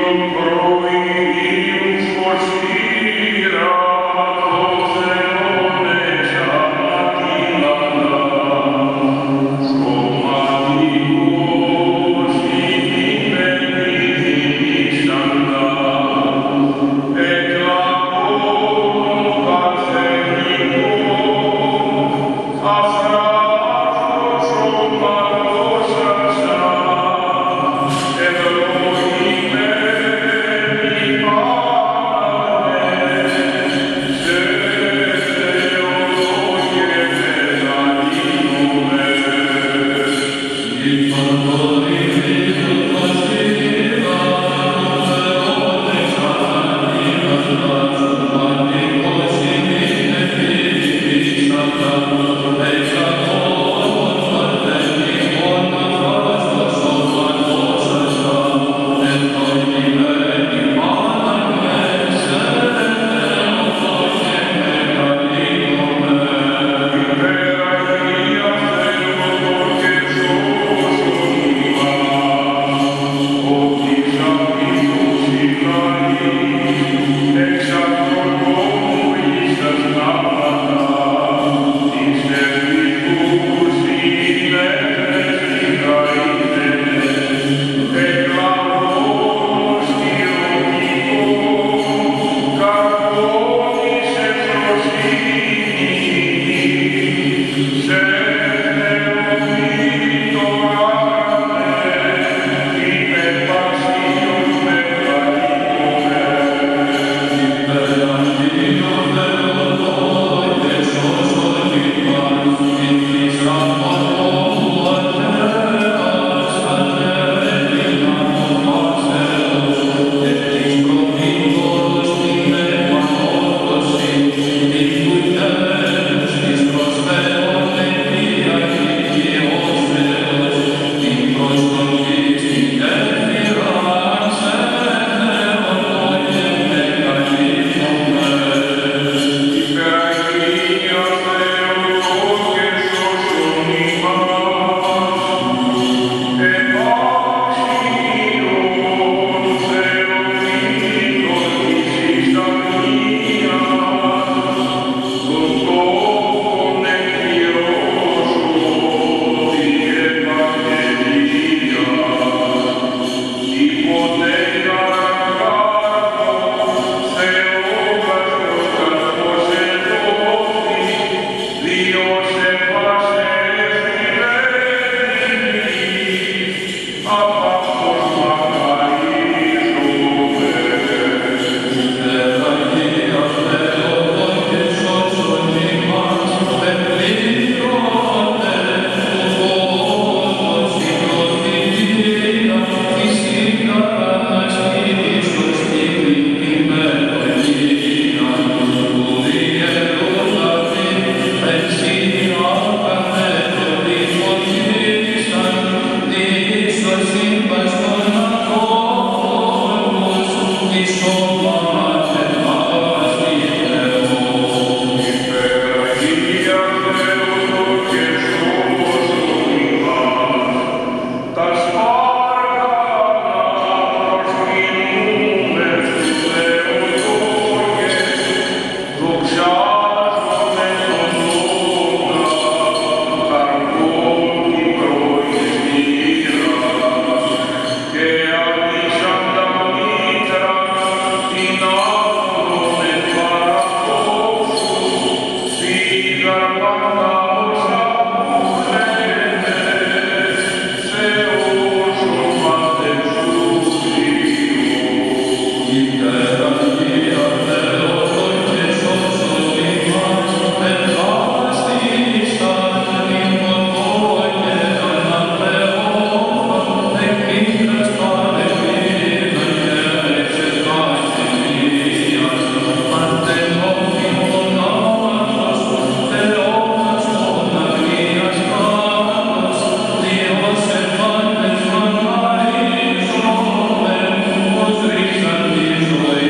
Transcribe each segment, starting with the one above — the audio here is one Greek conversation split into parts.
Amen.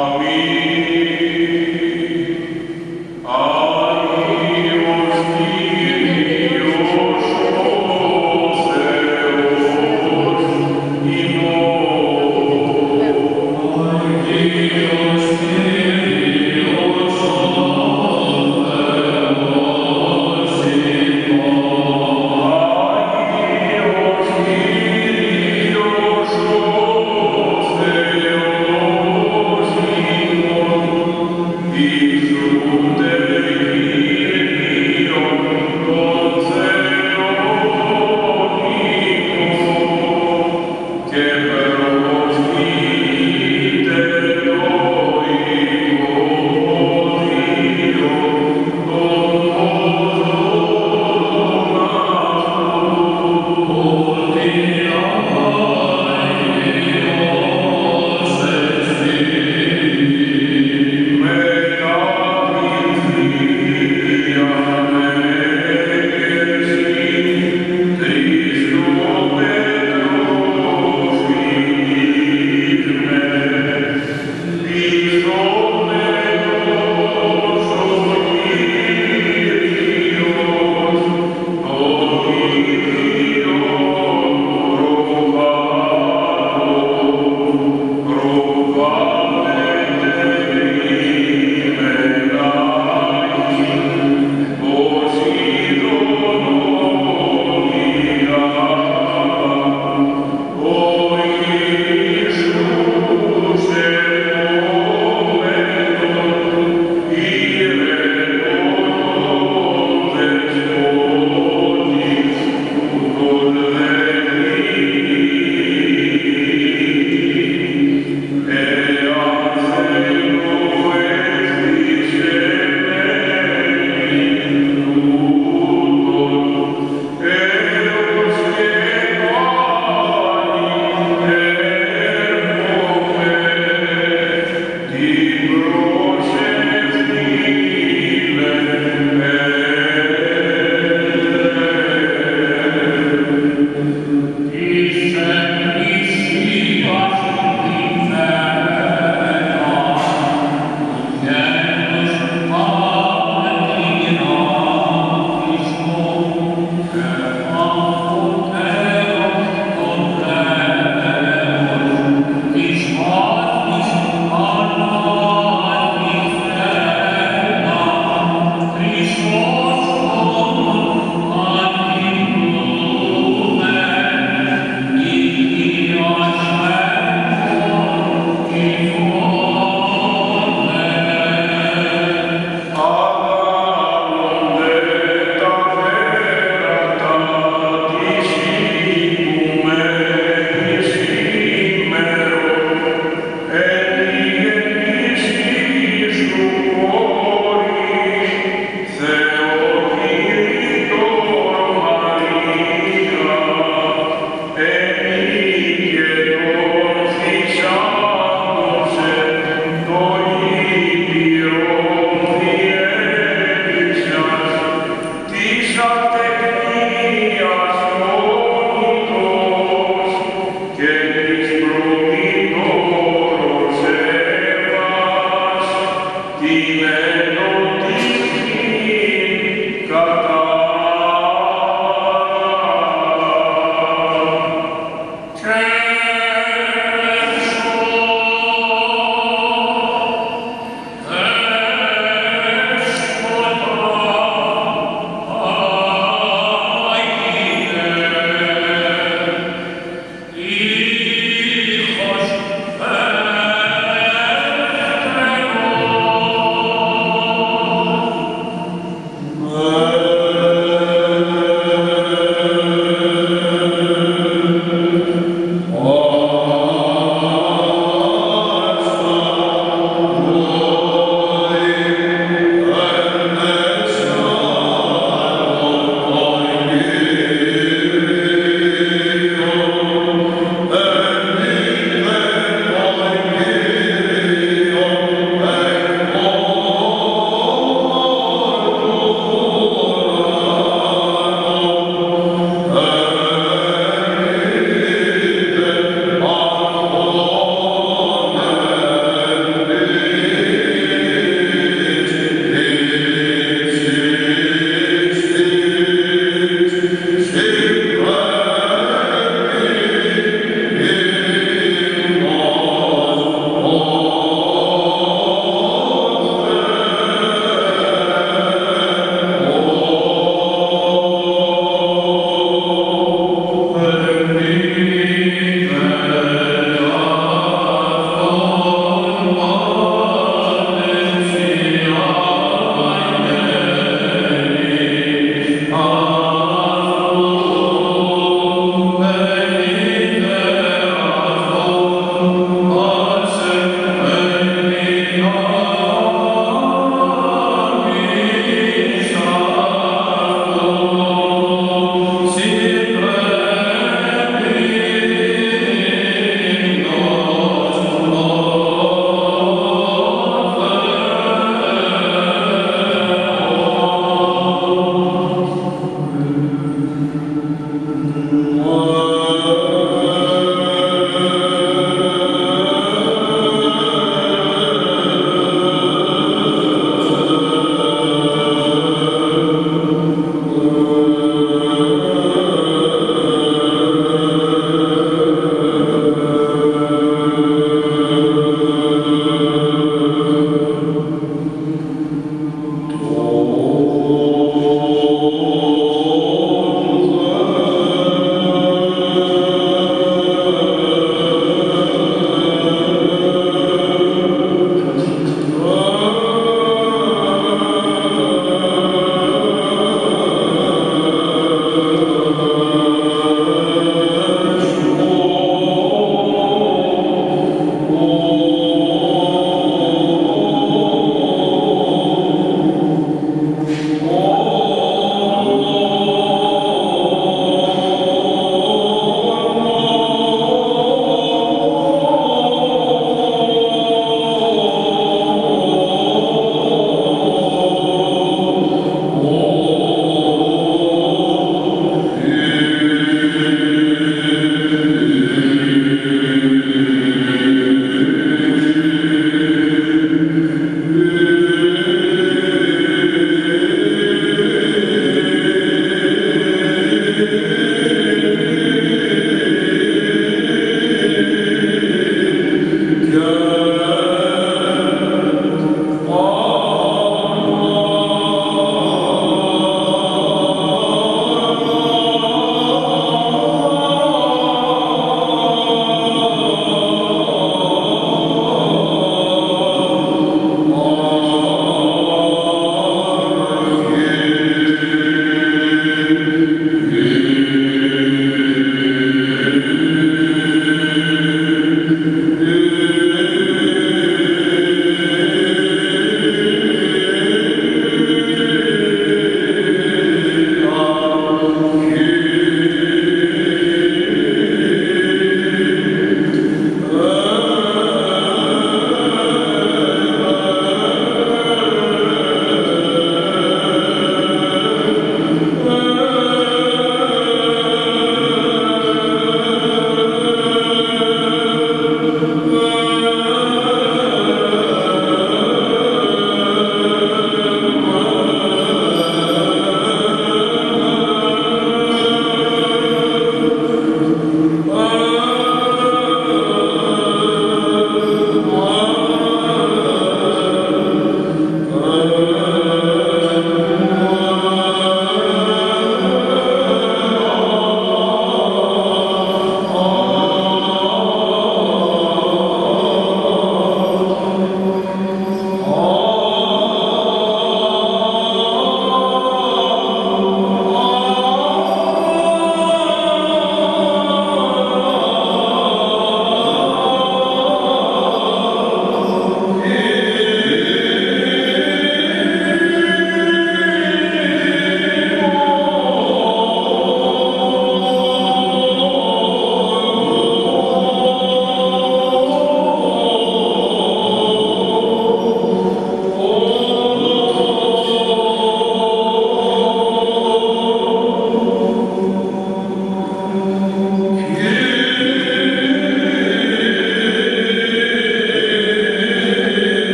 Oh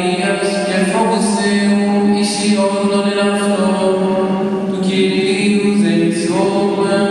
Μαρίας και φόβος Θεού ισιόντων εν αυτό, του Κυρίου δεηθόμεν.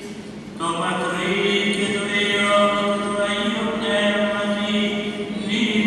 Matri, che tu io, tu io,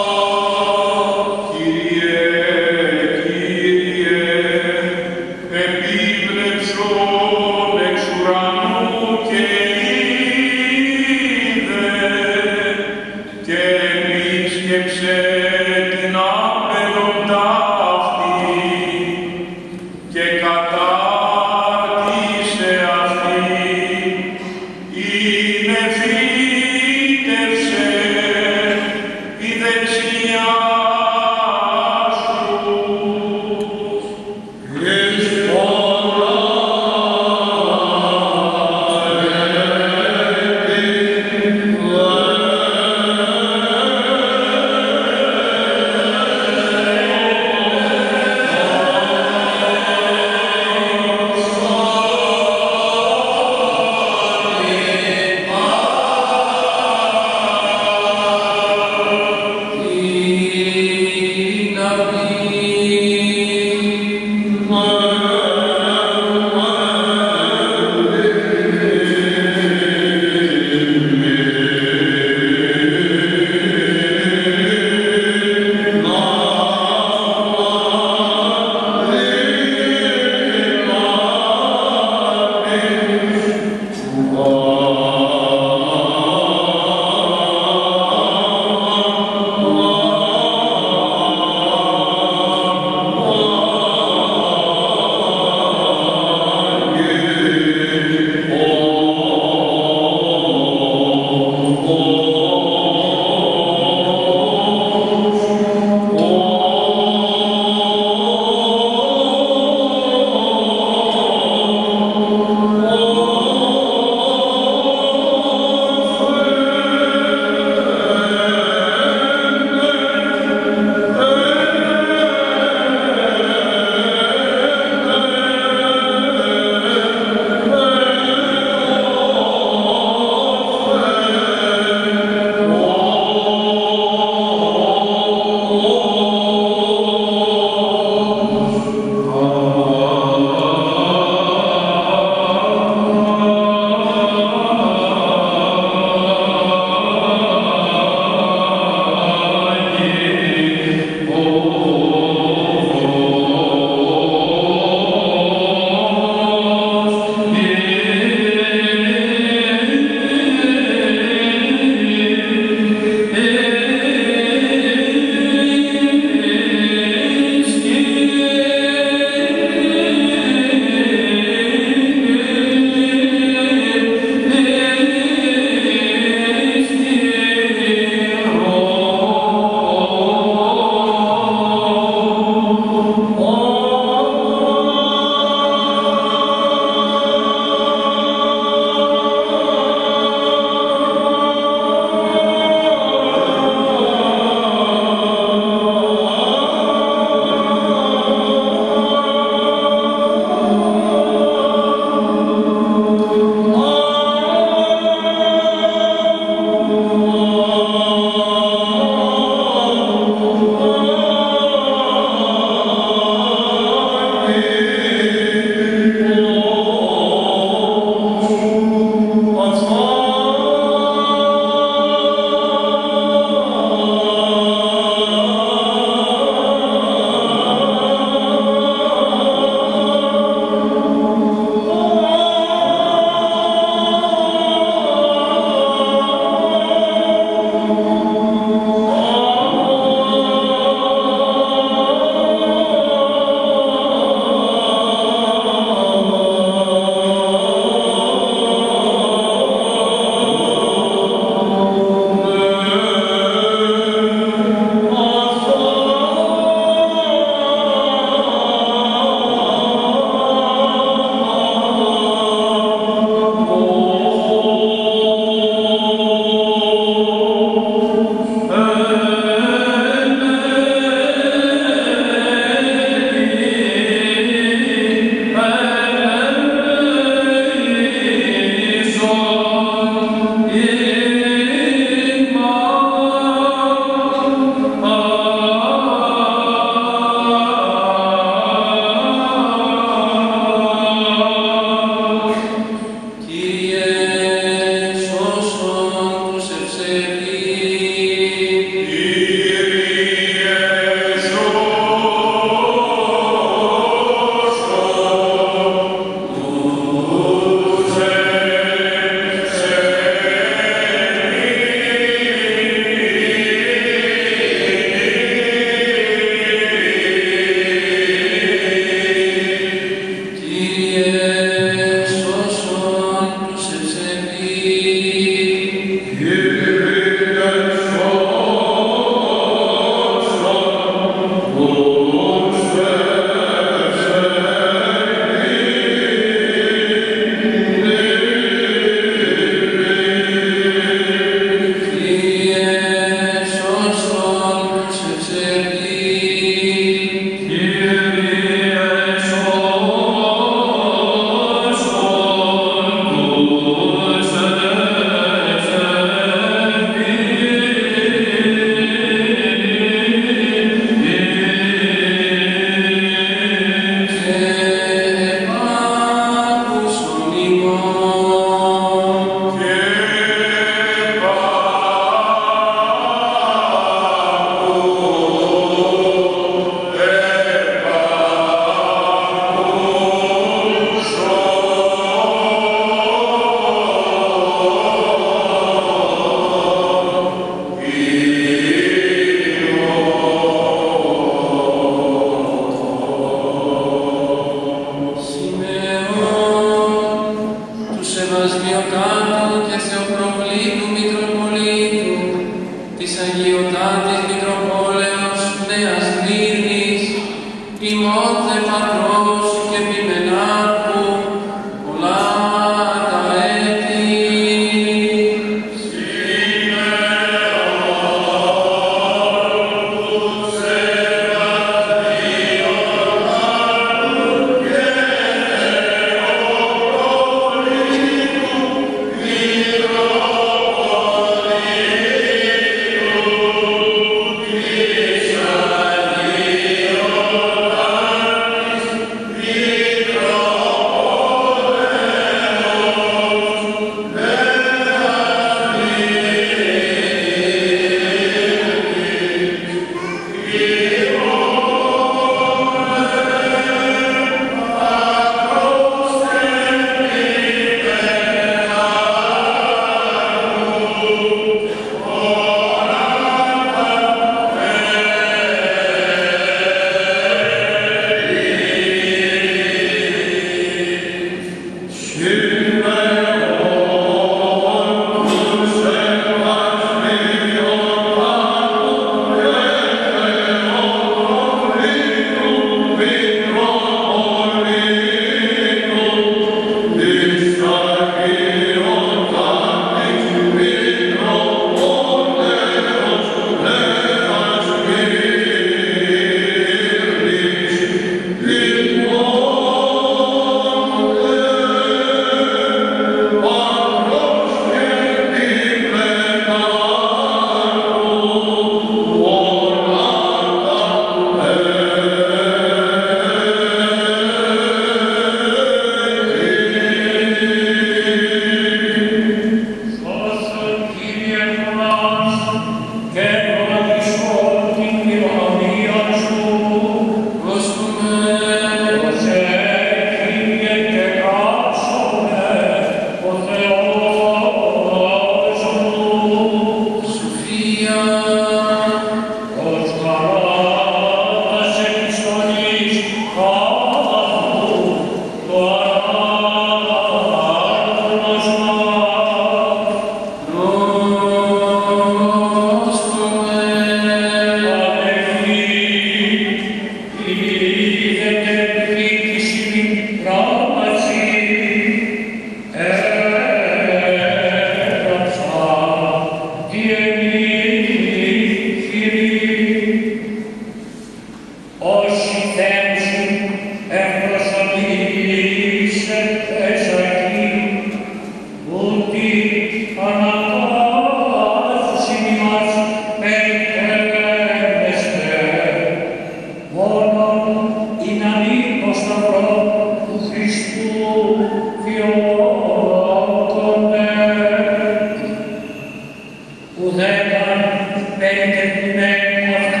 ουδέτερ περιτεθειμένος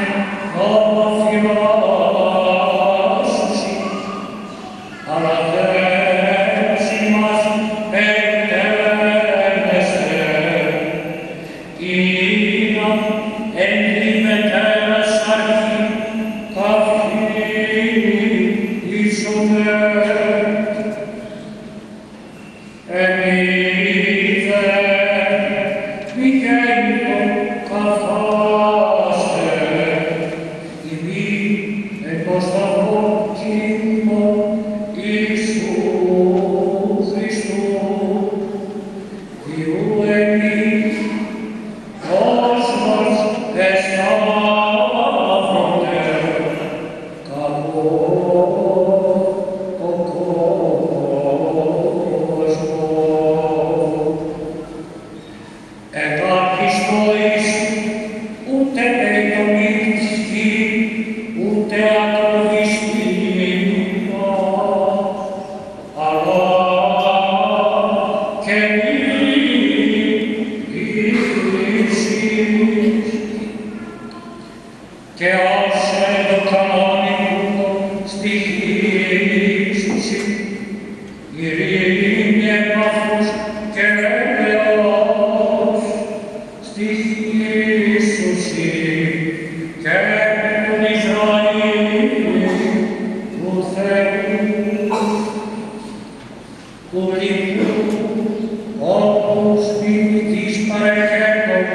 νομοφιλόσωση, αλλά Θεός ημάς περιτέρνεσαι, είναι εν τη μετέρας αρχή καυθύνη είσοδε. Εμείς μη γέννητο καθάστε, ημί εν το σταυρό Κύριου Ιησού Χριστού, Υιού εμείς κόσμος εσταύρωτε, κακό ο κόσμος. Επαρχιστοίς ούτε περιτομίστη, ούτε ακροδιστήνα, αλλά και ίσης, και άσε το κανονικό στοιχήσουσι, ειρήνη επαφούς και ελαιός, στοιχήσουσι και τον Ισραήλ του Θεού, του λοιπού, όπως ποιητής παρεκέτων,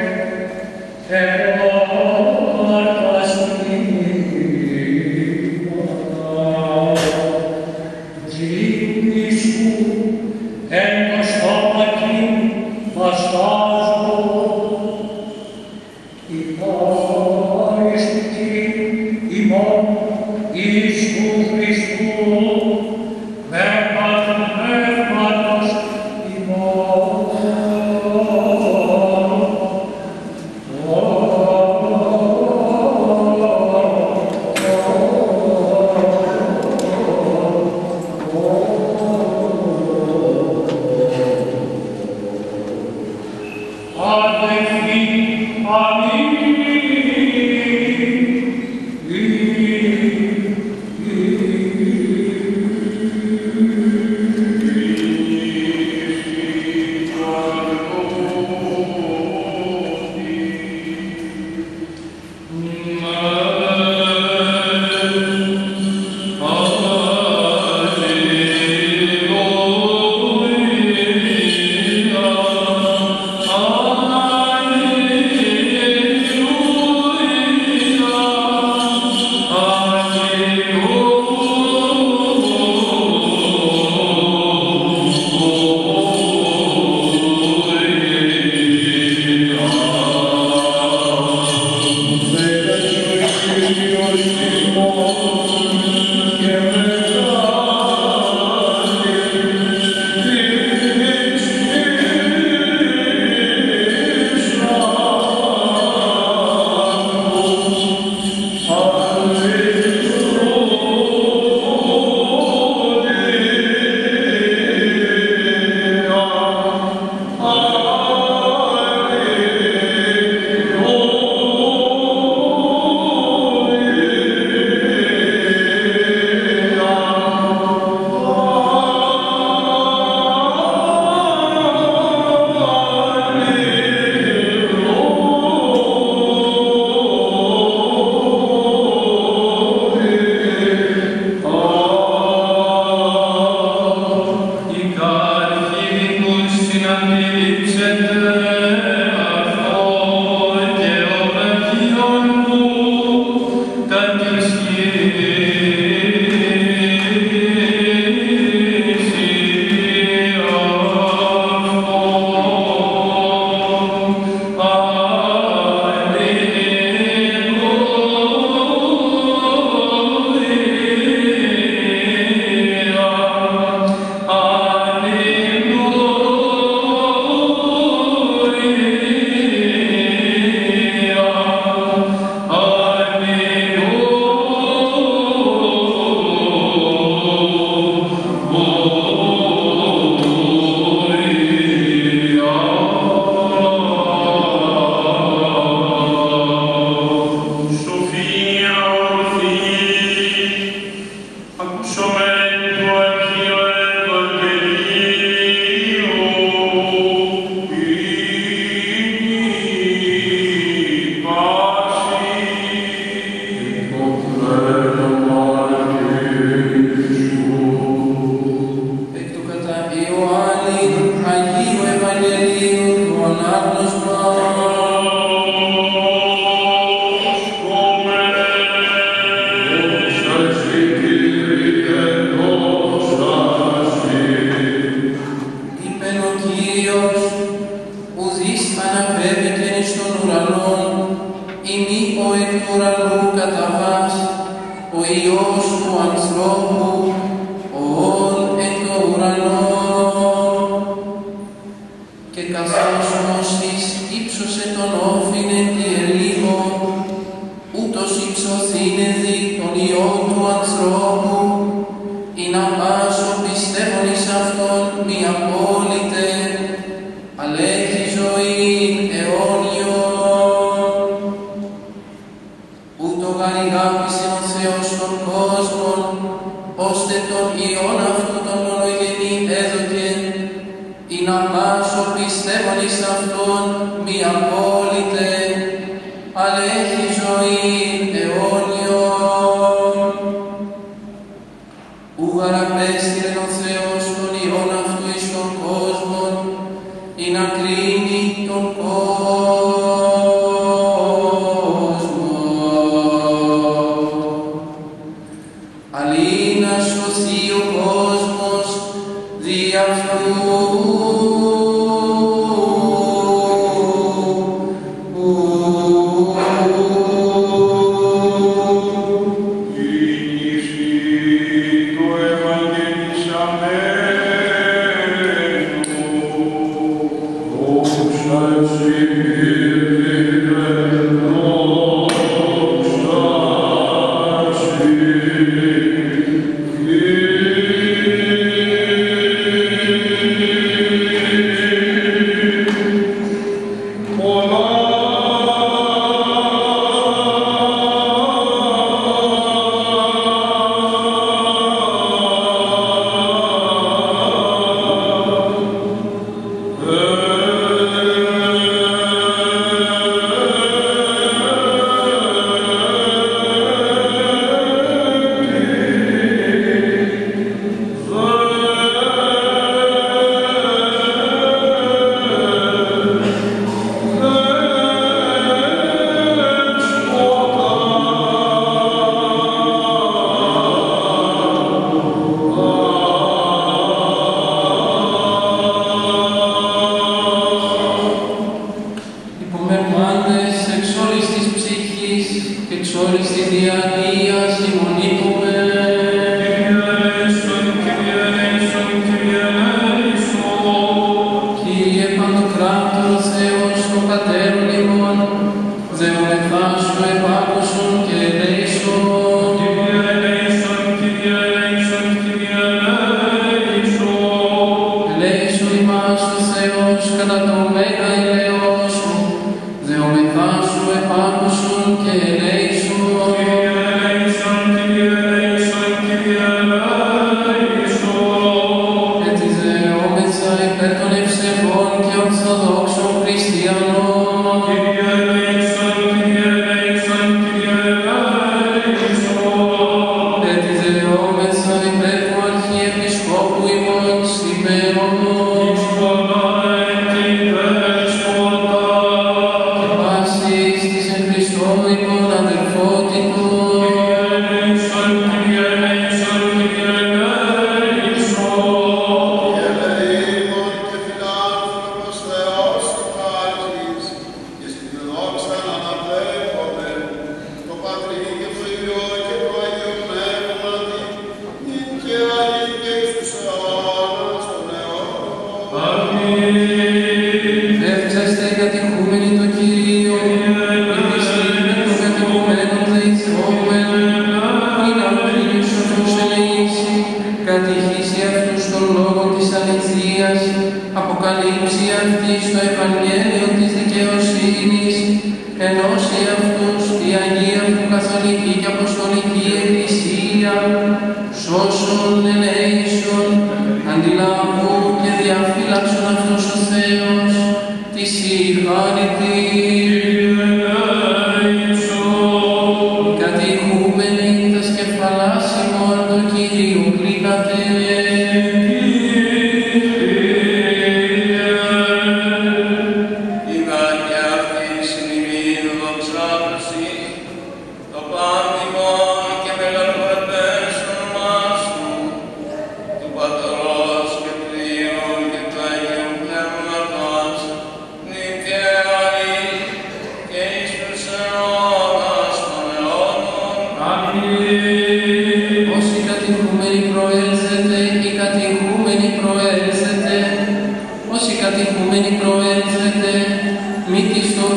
Ιησού Χριστού, με πανπνεύματος ημών. ουρανού καταβάς, ο Υιός του ανθρώπου, ον εν το ουρανό. Και καθώς Μωσής ύψωσε τον όφιν εν τη ερήμο, ούτως υψωθήνε δι τον Υιόν του ανθρώπου, ή να πάσω πιστεύων εις αυτόν μη απόλυτε, αλλά έχει ζωήν αιώνιον. Ούτω γάρ ηγάπησε ο Θεός των κόσμων, ώστε τον Υιόν αυτού τον μονογενή έδωκε, ή να πάσω πιστεύων εις αυτόν μη απόλυτε, αλλά έχει ζωήν αιώνιον. Ου γαρ απέστειλεν ο Θεός τον Υιόν αυτού εις τον κόσμον, ή να κρίνει τον κόσμο, αλλή να σωθεί ο κόσμος δι' αυτού.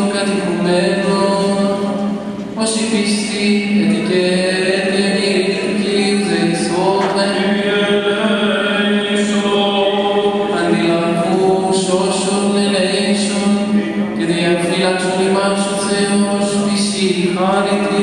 κατοικουμένων, όσοι πιστοί ετικέτε ειρηνικοί ζεϊσόμεν, αντιλαβούς όσων ελέησον και διαφύλαξον ημάς ο Θεός πισί χάρητη.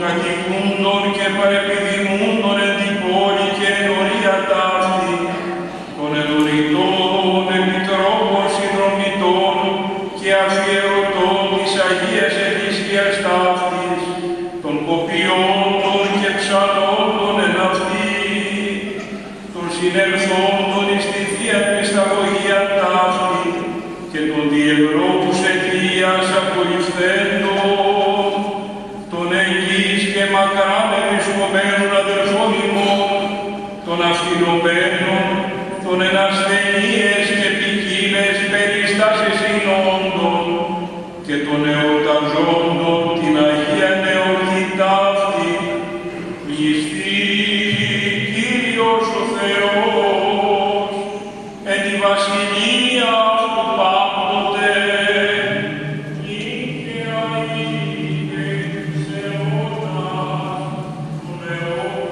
κατοικούντων και παρεπιδημούντων εν την πόλη και εν ορία ταύτη, των ενωρητών επιτρόπων συνδρομητών και αφιερωτών της Αγίας Εκκλησίας ταύτης, των κοπιόντων και ψαλόντων εν αυτή, των συνελθόντων εις τη Θεία Χρισταγωγία ταύτη και των διευρώτους Εκκλίας απολυφθέντων, των εγγύς και μακράν επισκομμένων αδελφών ημών, των αυθυνωμένων, των εν ασθενείες και ποικίλες περιστάσεις συνόντων και των εορταζόντων την Αγία Νεορτή ταύτη, πληστή Κύριος ο Θεός, εν τη βασιλεία του πάντοτε, νίκαια είναι σε αιώνας των αιώνων.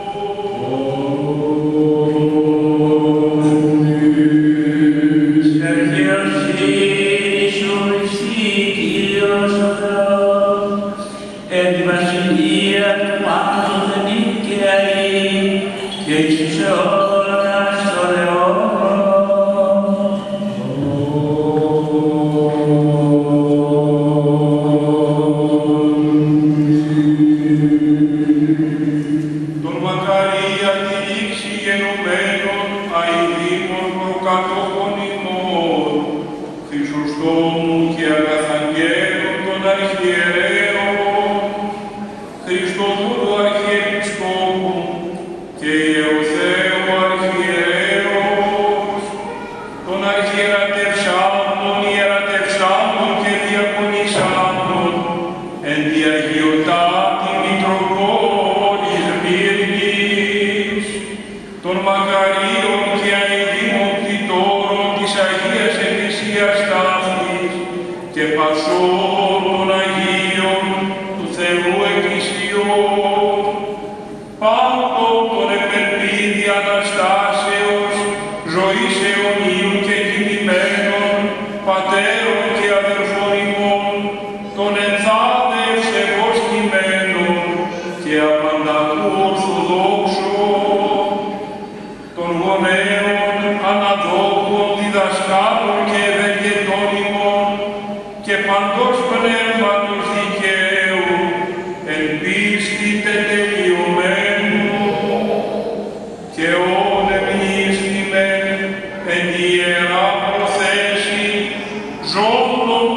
Τον μακαρία τη λήξη γενομένων αηδήμων προκατόχων ημών, Χρυσοστόμου και αγαθαγγέλων των αρχιερέων, Χριστοδούλου Αρχιεπισκόπου και Ιεροθέου Αρχιερέως, των αρχιερατευσάντων, ιερατευσάντων και διακονισάντων, εν τη Αγιωτάτη Μητροπόλη Σμύρνης, των μακαρίων και αηδήμων κτητόρων της Αγίας Εκκλησίας ταύτης και πασών των Αγίων του Θεού Εκκλησιών, πάντων των επελπίδη Αναστάσεως, ζωής αιωνίου και κοιμημένων, πατέρων και αδερφών ημών, των ενθάδευς εγώ κειμένων και απανταχού ορθοδόξων, των γονέων, αναδόχων, διδασκάλων και ευεργετών ημών και παντός πνεύματος δικαίου, εν πίστη τετελειωμένου και όν εμνήστημεν εν τη Ιερά Προθέση ζώντων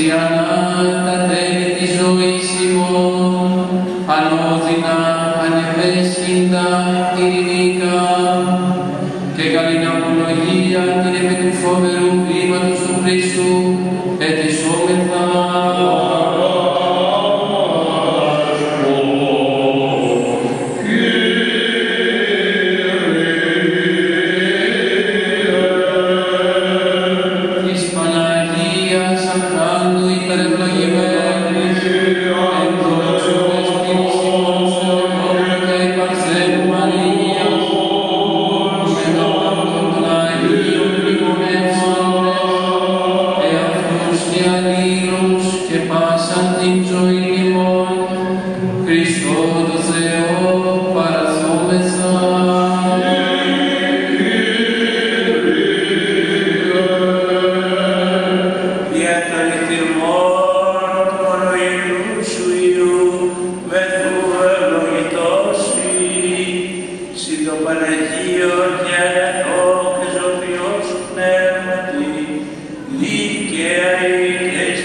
χριστιανά τα τέλη της ζωής ημών, ανώδυνα, ανεπέσχυντα, ειρηνικά, και καλήν απολογία την επί του φοβερού βήματος του Χριστού, ετισόμεθα. Δίκαια η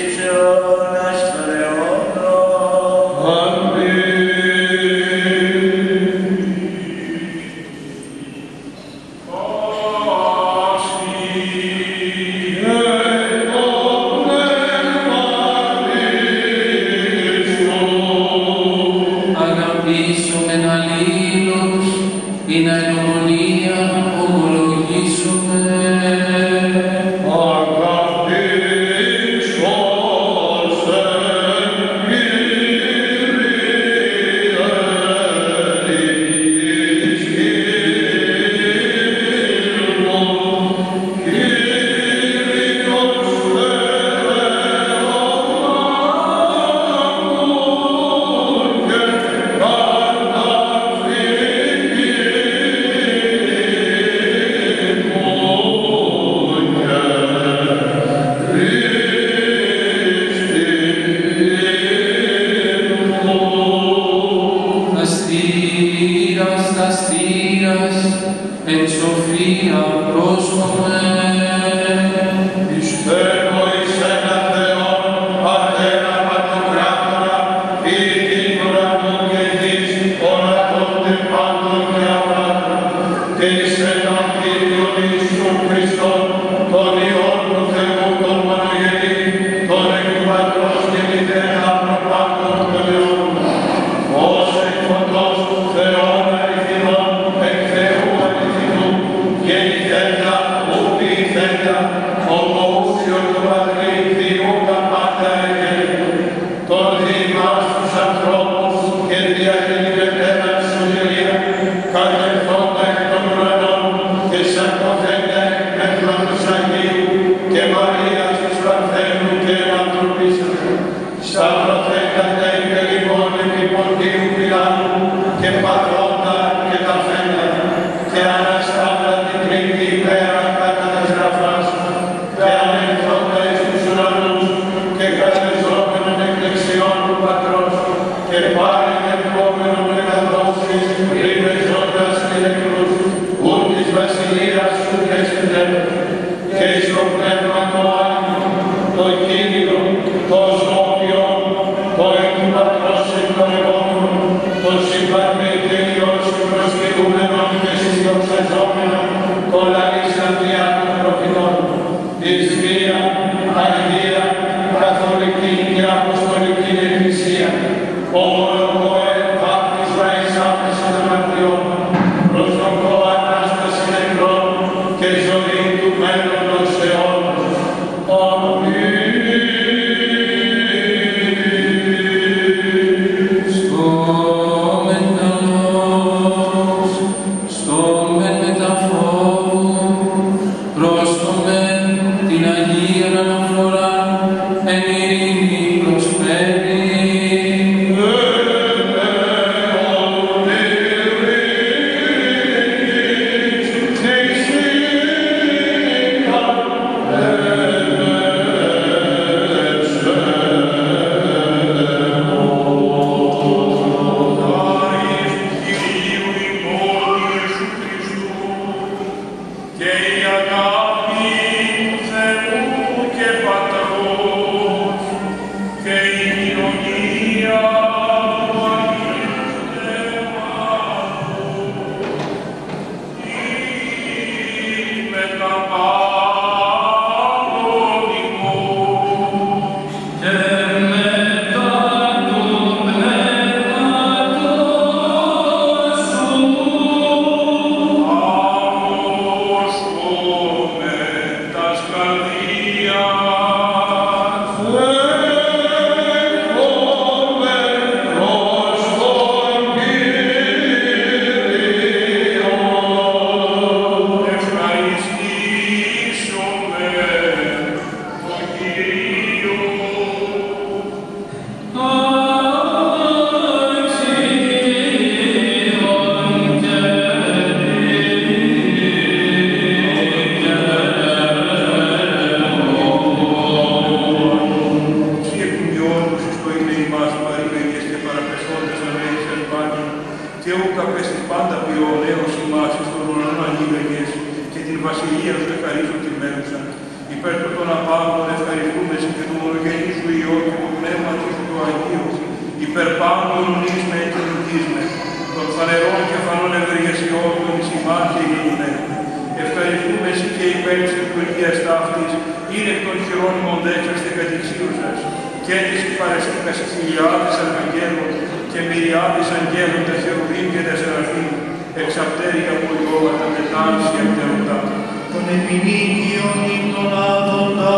βασιλεία σου ευχαρίστω τη μέρουσα. Υπέρ του των απάντων ευχαριστούμε σε και του μονογενή σου Υιό και του πνεύματος σου του Αγίου. Υπέρ πάντων ονείσμε και λυγίσμε. Των φανερών κεφαλών ευεργεσιών των εις και γίνε. Ευχαριστούμε εσύ και υπέρ της λειτουργίας ταύτης, είναι εκ των χειρόνιμων δέξαστε κατηξίουσας, και της παρεστήκας εις χιλιάδες αρχαγγέλων και μυριάδες αγγέλων τα χερουβίμ και τα σεραφείμ, εξαπτέρια πολιόβατα τετάνης και απτερωτά. Των επινίκιων ύμνων άδοντα,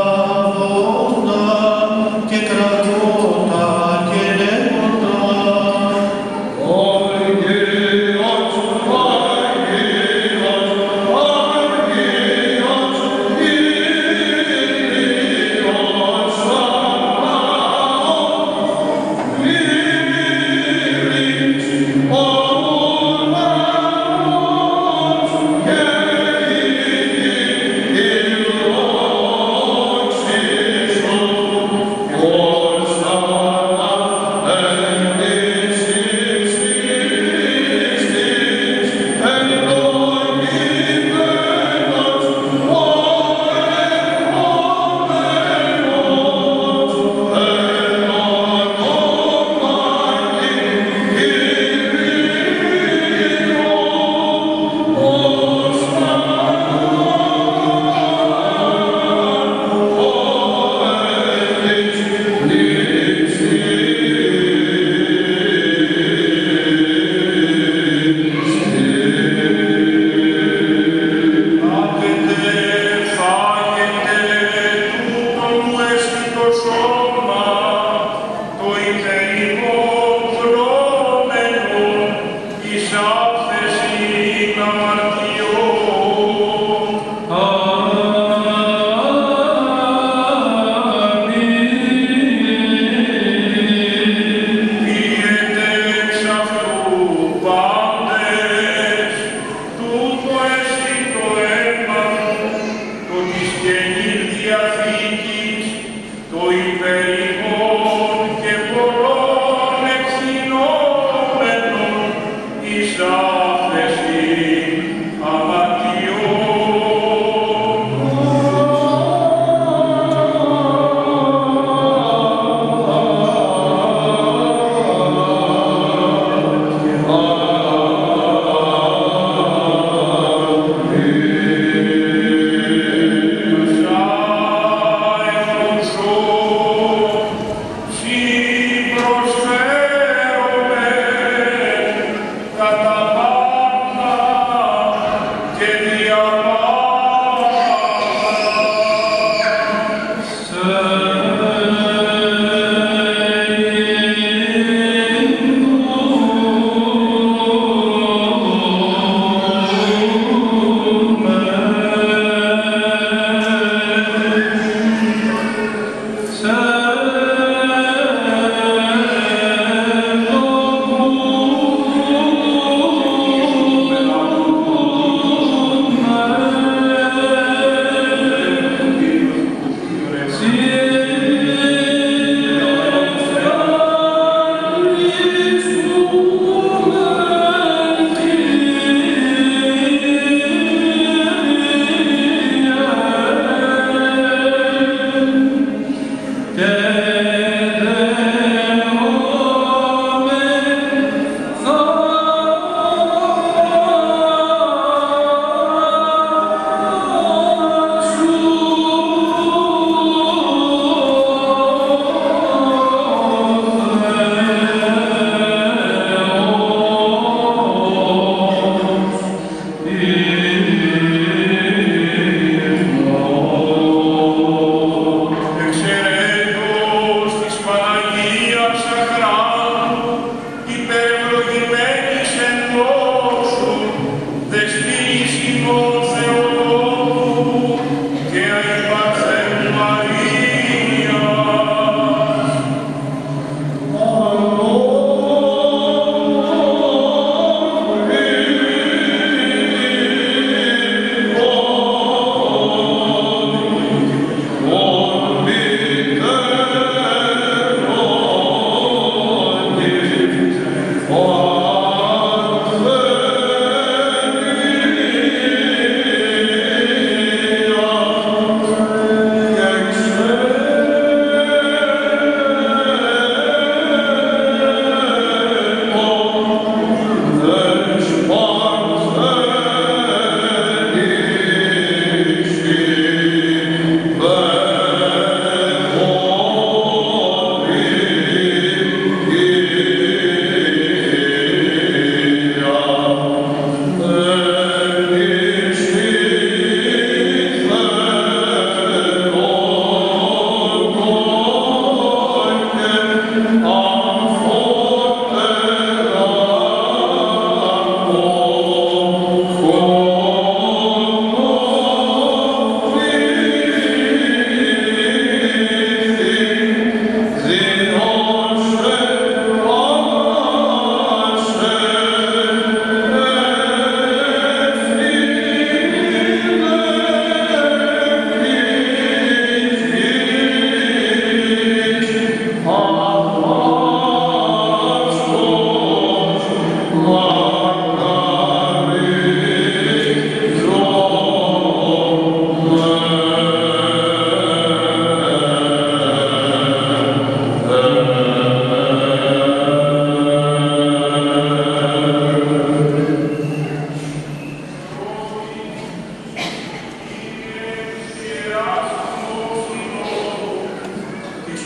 άδοντα και κρατώντα και λέγοντα. Το υπέρ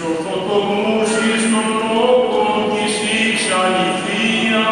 ορθοτομούσεις των λόγων της εις αληθεία.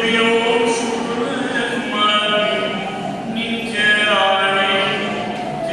και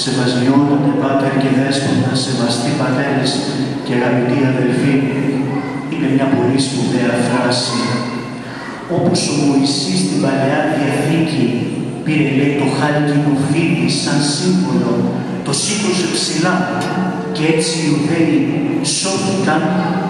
Σεβασμιότατε Πάτερ και Δέσποτα, σεβαστοί πατέρες και αγαπητοί αδελφοί, είναι μια πολύ σπουδαία φράση. Όπως ο Μωυσής στην Παλαιά Διαθήκη πήρε, λέει, το χάλκινο φύλλι σαν σύμβολο, το σήκωσε ψηλά και έτσι οι Ιουδαίοι σώθηκαν,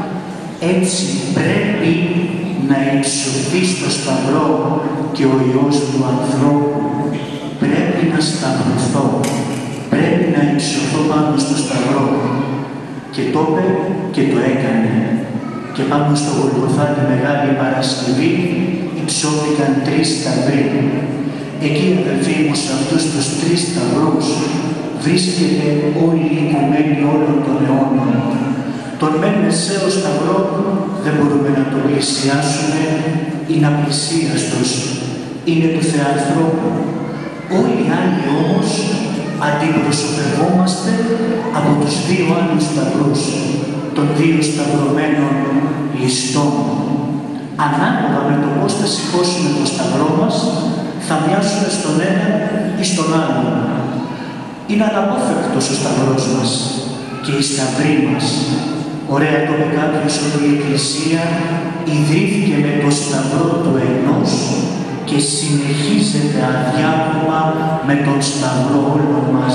έτσι πρέπει να υψωθεί στο σταυρό και ο Υιός του ανθρώπου. Πρέπει να σταυρωθώ, πρέπει να υψωθώ πάνω στο σταυρό. Και το είπε και το έκανε. Και πάνω στο Γολγοθά τη Μεγάλη Παρασκευή υψώθηκαν 3 σταυροί. Εκεί, αδελφοί μου, σε αυτούς τους 3 σταυρούς βρίσκεται όλη η οικουμένη όλων των αιώνων. Τον μεν μεσαίο σταυρό δεν μπορούμε να τον πλησιάσουμε, είναι απλησίαστος, είναι του Θεανθρώπου. Όλοι οι άλλοι όμως αντιπροσωπευόμαστε από τους 2 άλλους σταυρούς, των 2 σταυρωμένων ληστών. Ανάλογα με το πώς θα σηκώσουμε το σταυρό μας, θα μοιάσουμε στον ένα ή στον άλλο. Είναι αναπόφευκτος ο σταυρός μας και οι σταυροί μας. Ωραία το είπε κάποιος ότι η Εκκλησία ιδρύθηκε με το σταυρό του ενός και συνεχίζεται αδιάκοπα με τον σταυρό όλων μας.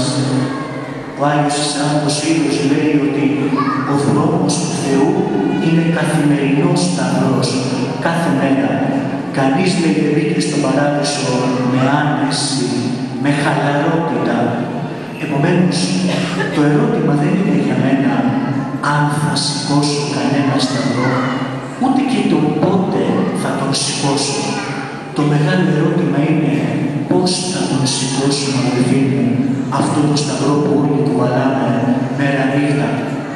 Ο Άγιος Ισαάκος Ήλιος λέει ότι ο δρόμος του Θεού είναι καθημερινός σταυρός, κάθε μέρα. Κανείς, λέει, δεν μπήκε στον παράδεισο με άνεση, με χαλαρότητα. Επομένως, το ερώτημα δεν είναι για μένα αν θα σηκώσω κανένα σταυρό, ούτε και το πότε θα τον σηκώσω. Το μεγάλο ερώτημα είναι πώς θα τον σηκώσουμε, αδελφοί μου, αυτό το σταυρό που όλοι κουβαλάμε μέρα νύχτα.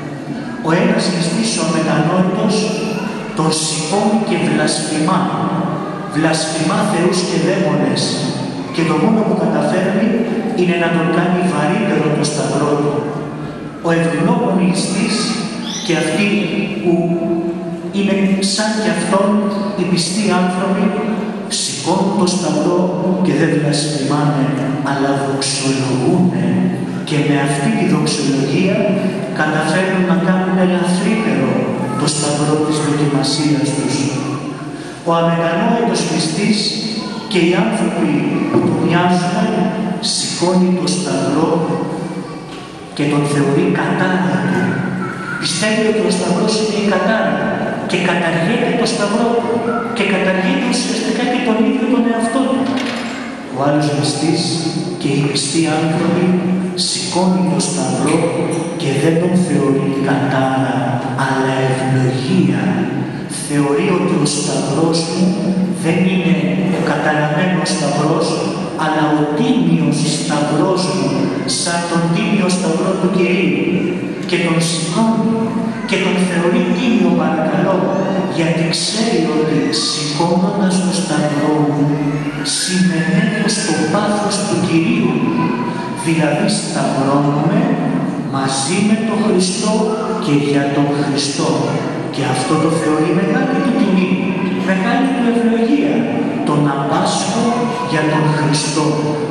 Ο ένας ληστής, ο αμετανόητος, τον σηκώνει και βλασφημά. Βλασφημά θεούς και δαίμονες. Και το μόνο που καταφέρνει είναι να τον κάνει βαρύτερο το σταυρό του. Ο ευγνώμων ληστής και αυτοί που είναι σαν κι αυτόν οι πιστοί άνθρωποι σηκώνουν το σταυρό και δεν βλασφημάνε, αλλά δοξολογούνε, και με αυτή τη δοξολογία καταφέρνουν να κάνουν ελαφρύτερο το σταυρό της δοκιμασίας τους. Ο αμετανόητος πιστής και οι άνθρωποι που του μοιάζουν σηκώνει το σταυρό και τον θεωρεί κατάρα του. Πιστεύει ότι ο σταυρός είναι η κατάρα και καταργείται το σταυρό και καταργείται ουσιαστικά και τον ίδιο τον εαυτό του. Ο άλλος πιστής και οι πιστοί άνθρωποι σηκώνει το σταυρό και δεν τον θεωρεί κατάρα, αλλά ευλογία. Θεωρεί ότι ο σταυρός μου δεν είναι ο καταραμένος σταυρός, αλλά ο τίμιος σταυρός μου, σαν τον τίμιο σταυρό του Κυρίου. Και τον σηκώνει και τον θεωρεί τίμιο, παρακαλώ, γιατί ξέρει ότι σηκώνοντας το σταυρό μου συμμετέχω στο πάθος του Κυρίου. Δηλαδή σταυρώνομαι μαζί με τον Χριστό και για τον Χριστό. Και αυτό το θεωρεί μεγάλη του τιμή, μεγάλη του ευλογία, το να πάσχω για τον Χριστό.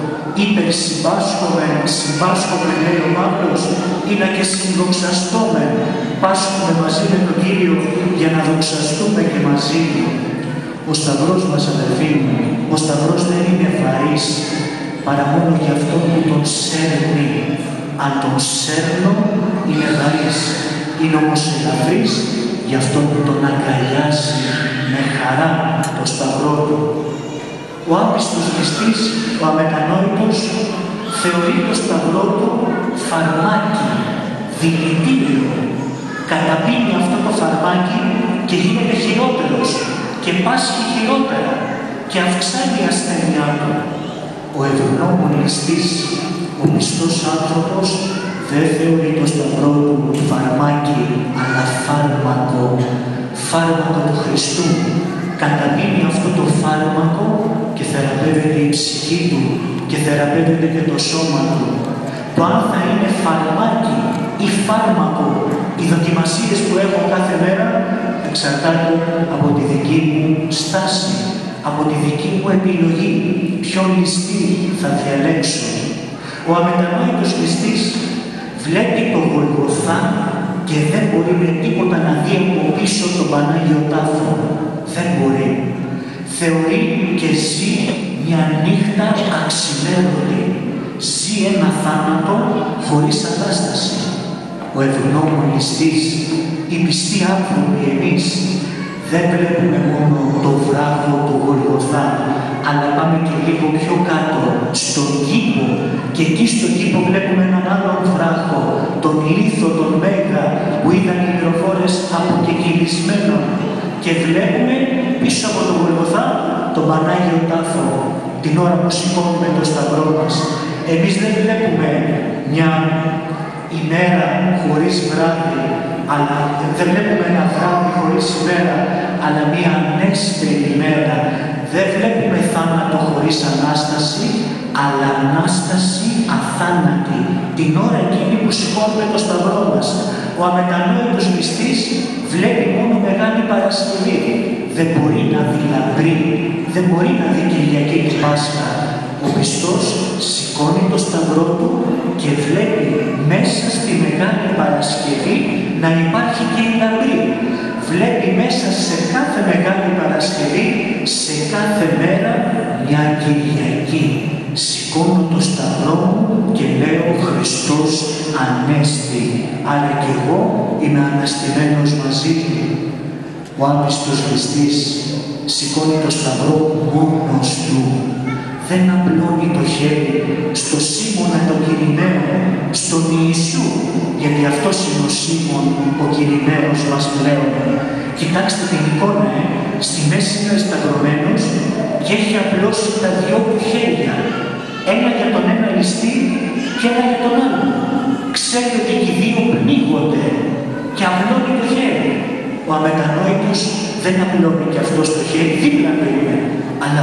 Συμπάσχομαι, λέει ο Παύλος, είναι και συνδοξαστούμε. Πάσχουμε μαζί με τον Κύριο για να δοξαστούμε και μαζί του. Ο σταυρός μας, αδελφοί μου, ο σταυρός δεν είναι βαρύς, παρά μόνο για αυτό που τον σέρνει. Αν τον σέρνω, είναι βαρύς. Είναι όμως ελαφρύς για αυτό που τον αγκαλιάζει με χαρά το σταυρό του. Ο άπιστος πιστής, ο αμετανόητος, θεωρεί το σταυρό του φαρμάκι, δηλητήριο. Καταπίνει αυτό το φαρμάκι και γίνεται χειρότερος και πάσχει χειρότερα και αυξάνει η ασθένειά του. Ο ευγνώμων ληστής, ο πιστός άνθρωπος, δεν θεωρεί το σταυρό του φαρμάκι, αλλά φάρμακο, φάρμακο του Χριστού. Καταπίνει αυτό το φάρμακο και θεραπεύεται η ψυχή του και θεραπεύεται και το σώμα του. Το αν θα είναι φαρμάκι ή φάρμακο, οι δοκιμασίες που έχω κάθε μέρα εξαρτάται από τη δική μου στάση, από τη δική μου επιλογή, ποιον ληστή θα διαλέξω. Ο αμετανόητος πιστής βλέπει το Γολγοθά και δεν μπορεί με τίποτα να δει από πίσω τον Πανάγιο Τάφο. Δεν μπορεί. Θεωρεί και ζει μια νύχτα αξιμέρωτη. Ζει ένα θάνατο χωρίς Ανάσταση. Ο ευγνώμων πιστής, οι πιστοί άνθρωποι εμείς, δεν βλέπουμε μόνο το βράχο του Γολγοθά, αλλά πάμε και λίγο πιο κάτω, στον κήπο, και εκεί στον κήπο βλέπουμε έναν άλλον βράχο, τον Λίθο, τον Μέγα, που ήταν οι μυροφόρες αποκεκυλισμένων, και βλέπουμε πίσω από τον Γολγοθά τον Πανάγιο Τάφο, την ώρα που σηκώνουμε το σταυρό μας. Εμείς δεν βλέπουμε μια ημέρα χωρίς βράδυ, αλλά δεν βλέπουμε ένα βράδυ χωρίς ημέρα, αλλά μια ανέστερη ημέρα. Δεν βλέπουμε θάνατο χωρίς Ανάσταση, αλλά Ανάσταση αθάνατη, την ώρα εκείνη που σηκώνουμε το σταυρό μας. Ο αμετανόητος πιστής βλέπει μόνο Μεγάλη Παρασκευή. Δεν μπορεί να δει λαμπρή, δεν μπορεί να δει Κυριακή τη Πάσχα. Ο πιστός σηκώνει το σταυρό του και βλέπει μέσα στη Μεγάλη Παρασκευή να υπάρχει και η λαμπρή. Βλέπει μέσα σε κάθε Μεγάλη Παρασκευή, σε κάθε μέρα, μια Κυριακή. Σηκώνω το σταυρό μου και λέω Χριστός Ανέστη. Άρα και εγώ είμαι αναστημένος μαζί του. Ο άπιστος πιστής σηκώνει το σταυρό μόνος του. Δεν απλώνει το χέρι στο Σίμωνα τον Κυριναίο, στον Ιησού, γιατί αυτός είναι ο Σίμων, ο Κυριναίος μας πλέον. Κοιτάξτε την εικόνα, στη μέση είναι σταυρωμένος και έχει απλώσει τα δυο του χέρια. Ένα για τον ένα ληστή και ένα για τον άλλο. Ξέρει ότι και οι δύο πνίγονται και απλώνει το χέρι. Ο αμετανόητος δεν απλώνει και αυτός το χέρι, δίπλα του είναι, αλλά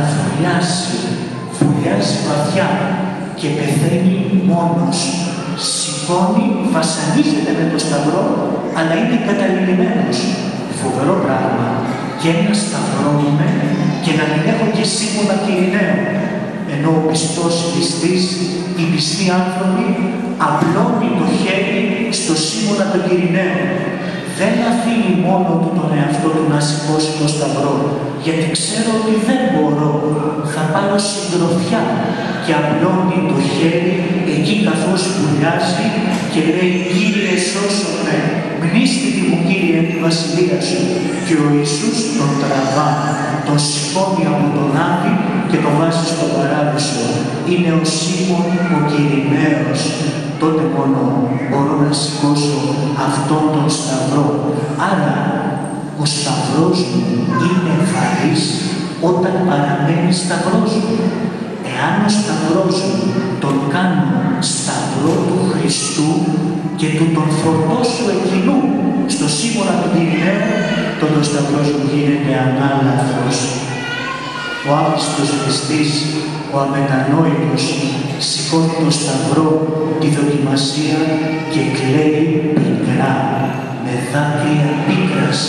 φουλιάζει βαθιά και πεθαίνει μόνος. Σηκώνει, βασανίζεται με το σταυρό, αλλά είναι καταλημμένος. Φοβερό πράγμα. Και ένα σταυρώνουμε και να μην έχω και Σίμωνα Κυριναίο. Ενώ ο πιστός πιστής, οι πιστοί άνθρωποι, απλώνει το χέρι στο Σίμωνα τον Κυριναίο. Δεν αφήνει μόνο του τον εαυτό του να σηκώσει το σταυρό, γιατί ξέρω ότι δεν μπορώ, θα πάρω συντροφιά, και απλώνει το χέρι εκεί καθώς πουλιάζει και λέει «Κύριε σώσον με, μνήστητη μου Κύριε τη βασιλεία σου». Και ο Ιησούς τον τραβά, τον σηκώνει από τον άδει και τον βάζει στον παράδεισο. Είναι ο Σίμων ο Κυριναίος. Τότε μόνο μπορώ να σηκώσω αυτόν τον σταυρό. Άρα ο σταυρός μου είναι βαρύς όταν παραμένει σταυρός μου. Εάν ο σταυρός μου τον κάνω σταυρό του Χριστού και του τον φορτώσω εκείνου στο Σίμωνα του Κυριναίου, τότε ο σταυρός μου γίνεται ανάλαφρος. Ο άπιστος πιστής, ο αμετανόητος, σηκώνει το σταυρό, τη δοκιμασία και κλαίει πικρά, με δάκρυα πίκρας.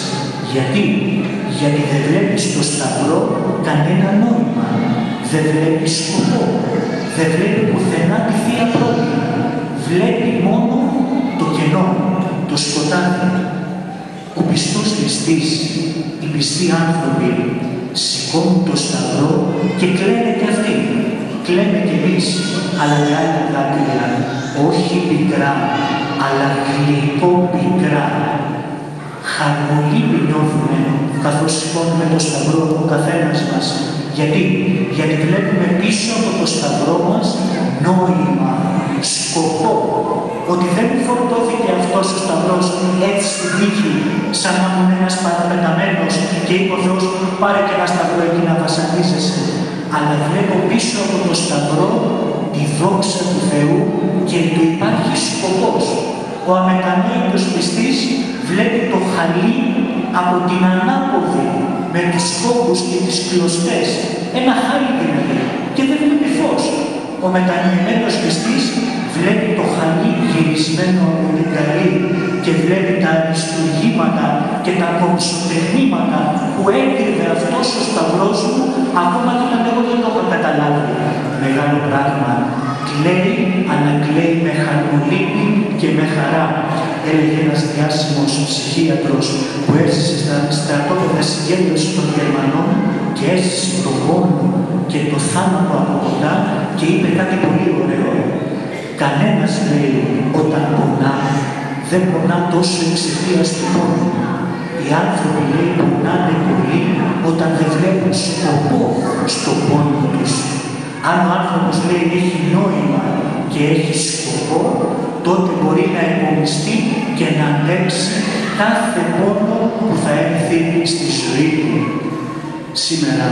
Γιατί δεν βλέπει στο σταυρό κανένα νόημα, δεν βλέπει σκοπό, δεν βλέπει πουθενά τη Θεία Πρώτη. Βλέπει μόνο το κενό, το σκοτάδι. Ο πιστός πιστής, οι πιστοί άνθρωποι, σηκώνουν το σταυρό και κλαίνε και αυτοί. Κλαίνε κι εμείς, αλλά με άλλα δάκρυα, όχι πικρά, αλλά γλυκό πικρά. Χαρμολύπη νιώθουμε καθώς σηκώνουμε το σταυρό ο καθένας μας. Γιατί βλέπουμε πίσω από το σταυρό μας νόημα, σκοπό. Ότι δεν μου φορτώθηκε αυτός ο σταυρός έτσι στην τύχη, σαν να ήμουν ένας παραπεταμένος και είπε ο Θεός πάρε και ένα σταυρό εκεί να βασανίζεσαι. Αλλά βλέπω πίσω από το σταυρό τη δόξα του Θεού και του υπάρχει σκοπός. Ο αμετανόητος πιστής βλέπει το χαλί από την ανάποδη με τους κόμπους και τις κλωστές. Ένα χάλι δηλαδή και δεν βλέπει φως. Ο μετανοημένος πιστής βλέπει το χαλί γυρισμένο από την καλή και βλέπει τα αριστουργήματα και τα κομψοτεχνήματα που έκρυβε αυτός ο σταυρός μου, ακόμα και όταν εγώ δεν το έχω καταλάβει. Μεγάλο πράγμα. Κλαίει, αλλά κλαίει με χαρμολύπη και με χαρά, έλεγε ένας διάσημος ψυχίατρος που έζησε στα στρατόπεδα συγκέντρωση των Γερμανών και έζησε τον πόνο και το θάνατο από κοντά και είπε κάτι πολύ ωραίο. Κανένας, λέει, όταν πονά, δεν πονά τόσο εξαιτίας του πόνου. Οι άνθρωποι, λέει, πονάνε πολύ όταν δεν βλέπουν σκοπό στον πόνο τους. Αν ο άνθρωπος, λέει, έχει νόημα και έχει σκοπό, τότε μπορεί να υπομειστεί και να αντέξει κάθε πόνο που θα έρθει στη ζωή του. Σήμερα,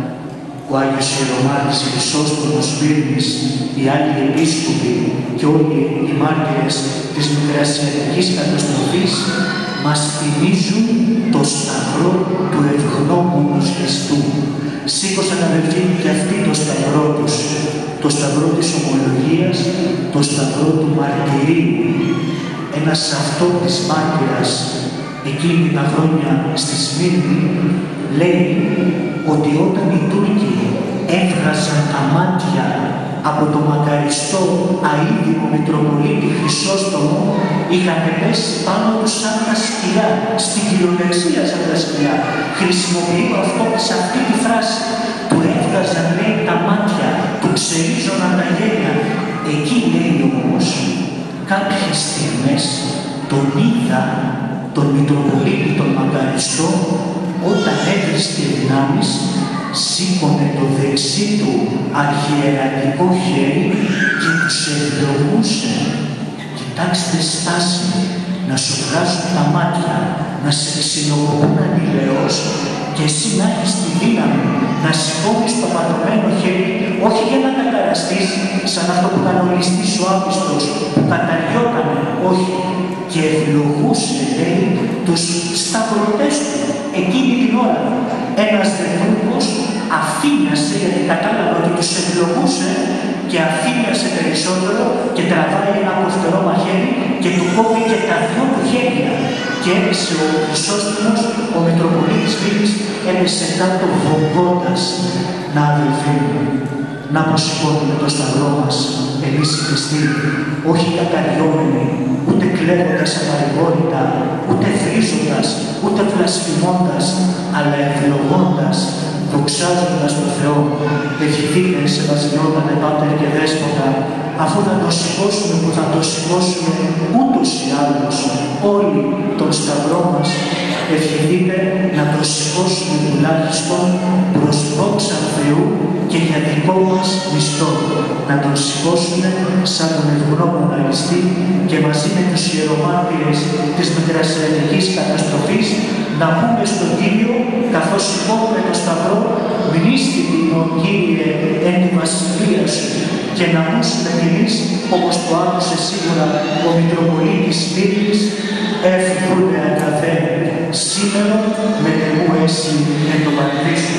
ο Άγιος Ιερομάρτης Χρυσόστομος Σπύρνης, οι άλλοι επίσκοποι και όλοι οι μάρτυρες της μικρασιατικής καταστροφής μας θυμίζουν το σταυρό του ευγνώμονος Χριστού. Σήκωσαν, αδελφοί μου, και αυτοί το σταυρό τους, το σταυρό της ομολογίας, το σταυρό του μαρτυρίου. Ένας αυτόπτης μάρτυρας εκείνη τα χρόνια στη Σμύρνη λέει ότι όταν οι Τούρκοι έβγαζαν τα μάτια από το μακαριστό αείδημο Μητροπολίτη Χρυσόστομο, είχαν πέσει πάνω τους σαν τα σκυλιά, στην κυριολεξία σαν τα σκυλιά. Χρησιμοποιεί ο αυτόπτης αυτή τη φράση. Του έβγαζαν, λέει, τα μάτια, του ξερίζωναν τα γένια. Εκεί, λέει όμως, κάποιες στιγμές τον είδα, τον Μητροπολίτη τον μακαριστό, όταν έβρισκε δυνάμεις, σήκωνε το δεξί του αρχιερατικό χέρι και τους ευλογούσε. Κοιτάξτε στάση, να σου βγάζουν τα μάτια, να σε ξυλοκοπούν αντιλαιώς και εσύ να έχεις τη δύναμη να σηκώνεις το πατωμένο χέρι, όχι για να καταραστείς σαν αυτό που ήταν ο ληστής ο άπιστος που καταριότανε, όχι, και ευλογούσε, λέει, τους σταυρωτές του εκείνη την ώρα. Ένας δεδρούκος αφήνασε, γιατί κατάλαβε ότι τους ευλογούσε και αφήνασε περισσότερο και τραβάει ένα κοφτερό μαχαίρι και του κόβει και τα δυο του χέρια. Και έπεσε ο Χρυσόστομος, ο Μητροπολίτης Βίλης, έπεσε κάτω βογκώντας. Να, αδελφοί μου, να αποσηκώνουμε το σταυρό μας, εμείς οι Χριστοί, όχι καταριόμενοι, ούτε κλέβοντας απαρηγόρητα, ούτε βρίζοντας, ούτε βλασφημώντας, αλλά ευλογώντας, δοξάζοντας τον Θεό. Ευχηθείτε σε βασιλιότατε Πάτερ και Δέσποτα, αφού θα το σηκώσουμε, που θα το σηκώσουμε ούτως ή άλλως όλοι τον σταυρό μας, ευχηθείτε να το σηκώσουμε τουλάχιστον προς δόξα Θεού και για δικό μας μισθό. Να τον σηκώσουμε σαν τον ευγνώμονα ληστή και μαζί με τους ιερομάρτυρες της μικρασιατικής καταστροφής να πούμε στον Κύριο, καθώς σηκώνουμε το σταυρό, μνήστητη ημών Κύριε εν τη βασιλεία σου, και να ακούσουμε κι εμείς, όπως το άκουσε σίγουρα ο Μητροπολίτης Σπύρης, εύχονται αγαθέ, σήμερα με τεμού έσυ εν το παραδείσου.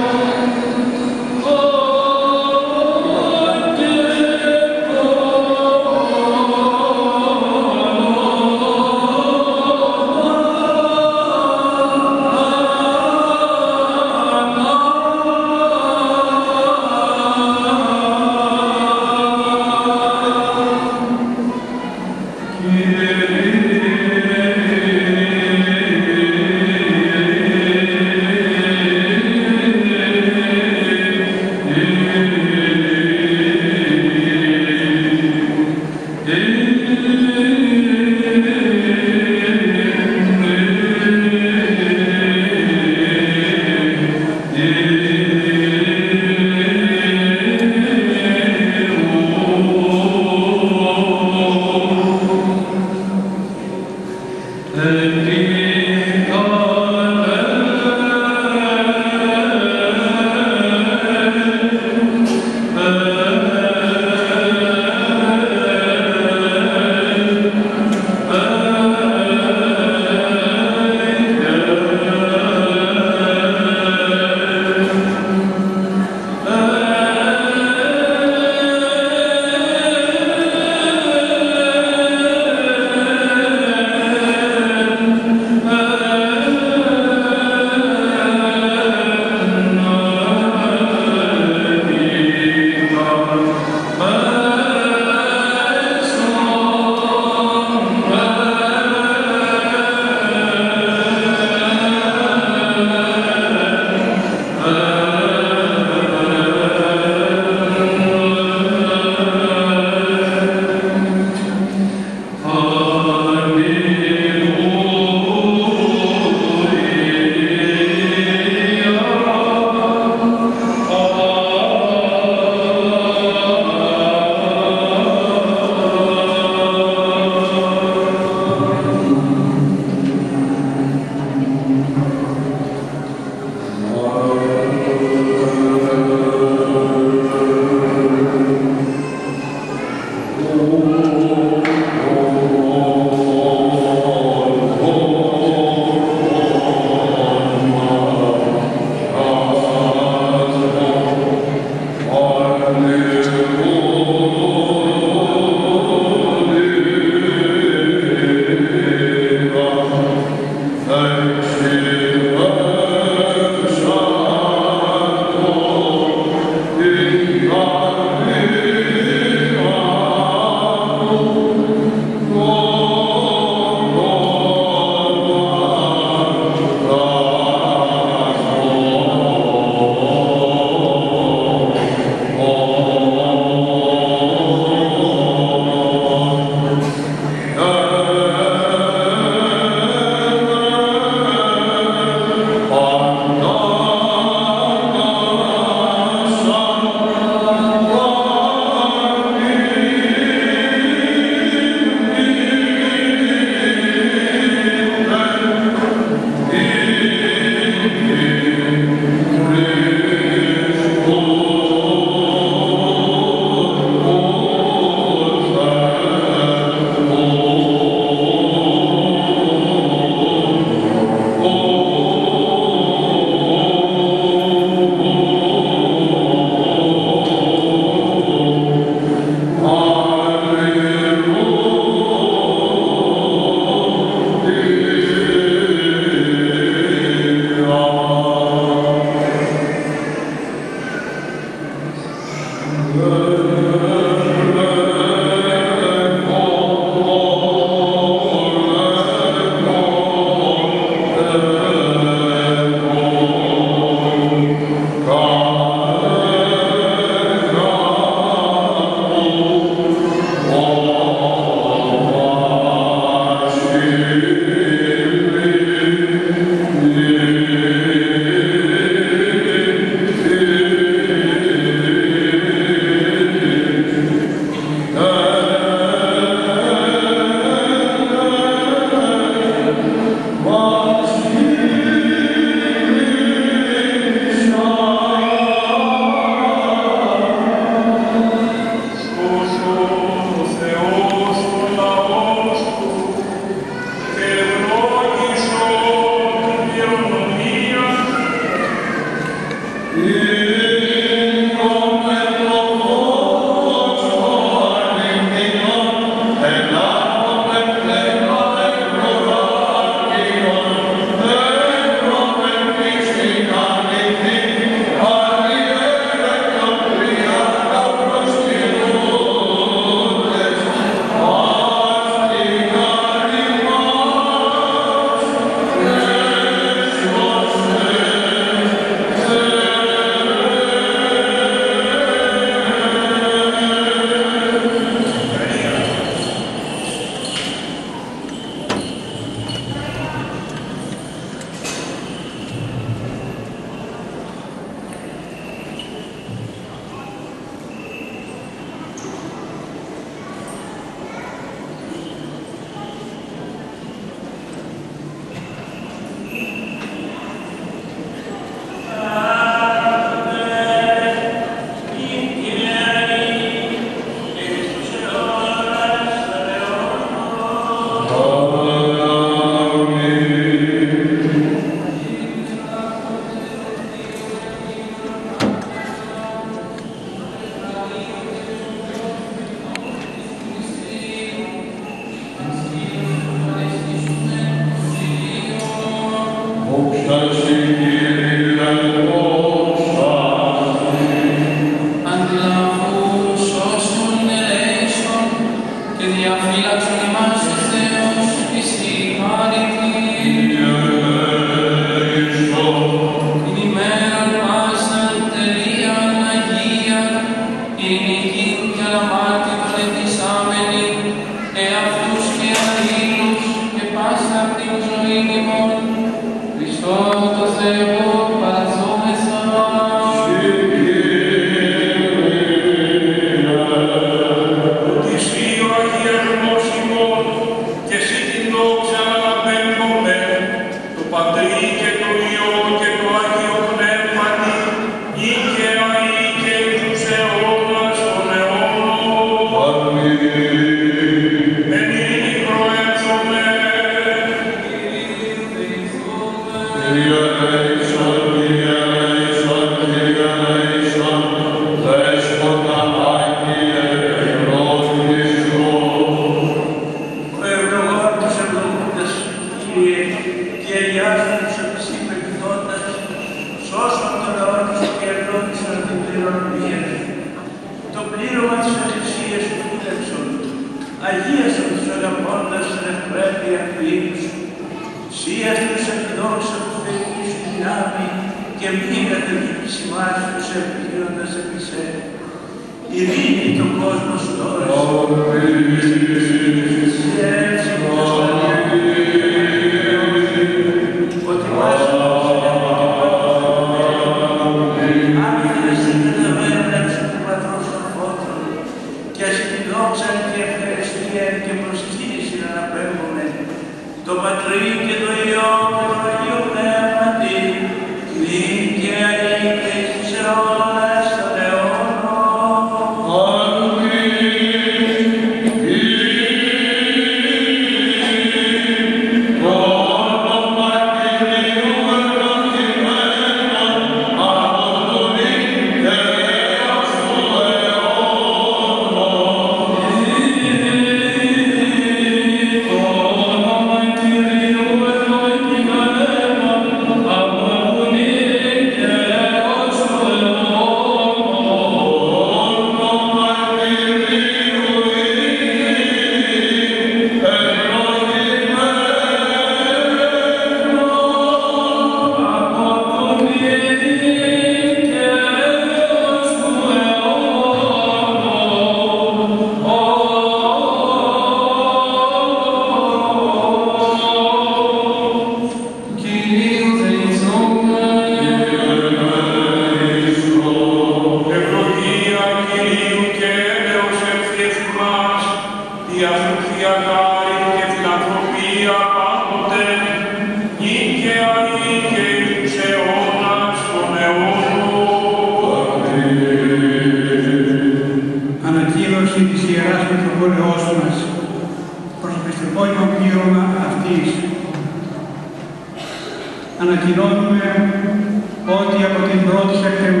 Ανακοινώνουμε ότι από την 1η Σεπτεμβρίου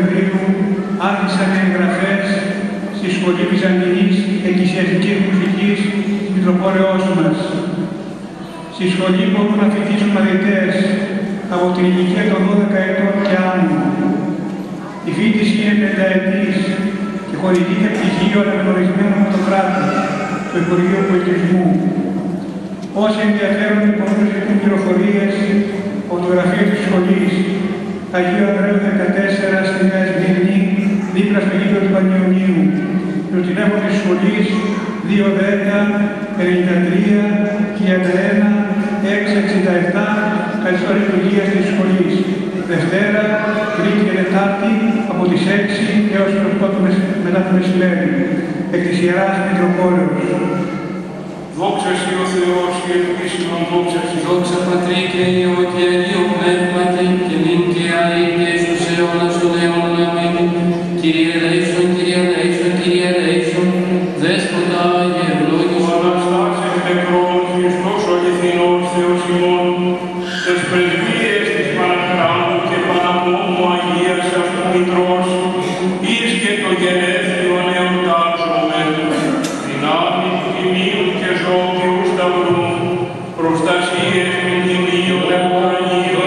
Σχολή Βυζαντινής Εκκλησιαστικής Μουσικής Μητροπόλεως μας. Στη σχολή μπορούν να φοιτήσουν μαθητές από την ηλικία των 12 ετών και άνω. Η φοιτήση είναι πενταετής και χορηγείται πτυχίο αναγνωρισμένο από το κράτος, το Υπουργείο Πολιτισμού. Όσοι ενδιαφέρονται μπορούν να ζητούν πληροφορίες από το γραφείο της σχολής Αγίου Ανδρέου 14 στη Νέα Σμύρνη, δίπλα στο γήπεδο του Πανιωνίου. Το τηλέφωνο της σχολής 210-93-31-667, καθιστό λειτουργίας της σχολής. Δευτέρα, Τρίτη και Τετάρτη από τις 6 έως τις 8 μετά το μεσημέρι. Εκ της Ιεράς Μητροπόλεως. Δόξα Συ ο Θεός και επίσημον δόξα Συ. Δόξα Πατρί και Υιό και Αγίου Πνεύματι και νυν και αεί και στους αιώνας των αιώνων. Αμήν. Κύριε ελέησον, Κύριε ελέησον, Κύριε ελέησον, Δέσποτα και ευλόγησον. Ο Αναστάσης νεκρών, Χριστός ο αληθινός Θεός ημών, τες πρεσβείες της Παναχράμου και Παναπόμου Αγίας αυτού Μητρός, εις και το γενέθλιον εορτάζομεν, δυνάμει του Τιμίου και Ζώδιου Σταυρού, προστασίες μνημείων Ευραγίων,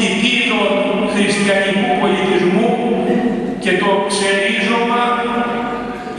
χριστιανικού πολιτισμού και το ξερίζωμα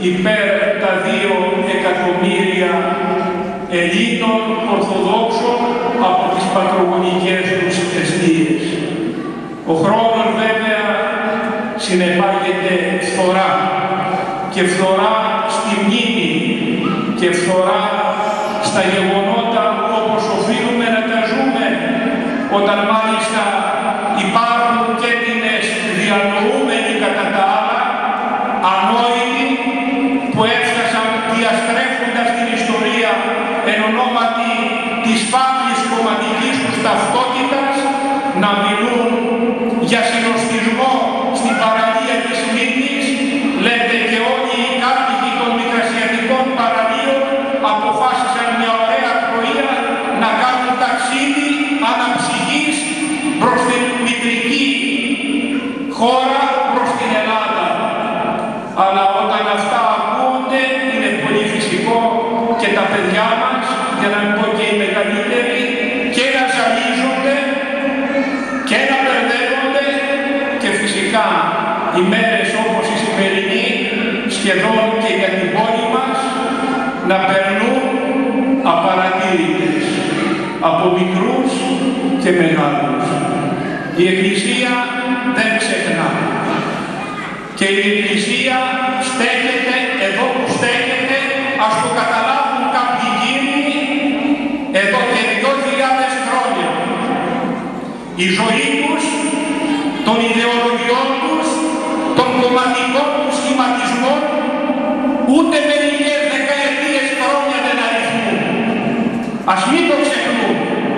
υπέρ τα 2 εκατομμύρια Ελλήνων Ορθοδόξων από τις πατρογονικές τους αιστείες. Ο χρόνος βέβαια συνεπάγεται φθορά και φθορά στη μνήμη και φθορά στα γεγονότα όπως οφείλουμε να τα ζούμε, όταν μάλιστα υπάρχουν και Έλληνες διανοούμενοι κατά τα άλλα, ανόητοι που έφτασαν διαστρέφοντας την ιστορία εν ονόματι της φαύλης κομματικής τους ταυτότητας να μιλούν για συνοστισμό στην παραλία της Μήνης. Λέτε και όλοι οι κάτοικοι των μικρασιατικών παραλίων αποφάσισαν μια ωραία πρωία να κάνουν ταξίδι αναψυχής προς την μητρική χώρα, προς την Ελλάδα. Αλλά όταν αυτά ακούγονται είναι πολύ φυσικό και τα παιδιά μας, για να μην πω και οι μεγαλύτεροι, και να ζαλίζονται και να μπερδεύονται και φυσικά οι μέρες όπως η σημερινή, σχεδόν και για την πόλη μας, να περνούν απαρατήρητες από μικρούς και μεγάλους. Η Εκκλησία δεν ξεχνά και η Εκκλησία στέκεται εδώ που στέκεται, ας το καταλάβουν κάποιοι κύριοι, εδώ και 2.000 χρόνια. Η ζωή τους, των ιδεολογιών τους, των κομματικών τους σχηματισμών, ούτε μερικές δεκαετίες χρόνια δεν αριθμούν. Ας μην το ξεχνούν.